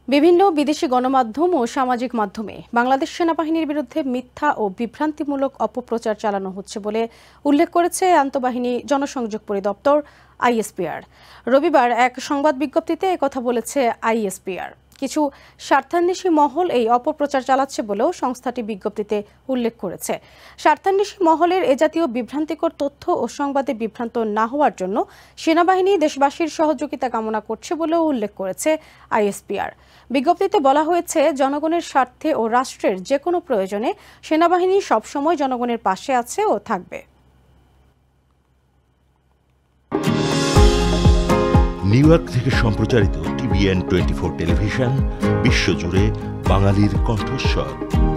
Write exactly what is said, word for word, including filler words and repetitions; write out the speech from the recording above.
বিভিন্ন বিদেশি গণমাধ্যম ও সামাজিক মাধ্যমে বাংলাদেশ সেনাবাহিনীর বিরুদ্ধে মিথ্যা ও বিভ্রান্তিমূলক অপপ্রচার চালানো হচ্ছে বলে উল্লেখ করেছে আন্তঃবাহিনী জনসংযোগ পরিদপ্তর আইএসপিআর। রবিবার এক সংবাদ বিজ্ঞপ্তিতে একথা বলেছে আইএসপিআর। কিছু স্বার্থান্বেষী মহল এই অপপ্রচার চালাচ্ছে বলেও সংস্থাটি বিজ্ঞপ্তিতে উল্লেখ করেছে। স্বার্থান্বেষী মহলের এ জাতীয় বিভ্রান্তিকর তথ্য ও সংবাদে বিভ্রান্ত না হওয়ার জন্য সেনাবাহিনী দেশবাসীর সহযোগিতা কামনা করছে বলেও উল্লেখ করেছে আইএসপিআর। বিজ্ঞপ্তিতে বলা হয়েছে, জনগণের স্বার্থে ও রাষ্ট্রের যে কোনো প্রয়োজনে সেনাবাহিনী সবসময় জনগণের পাশে আছে ও থাকবে। নিউ ইয়র্ক থেকে সম্প্রচারিত টিভিএন টোয়েন্টি ফোর টেলিভিশন বিশ্বজুড়ে বাঙালির কণ্ঠস্বর।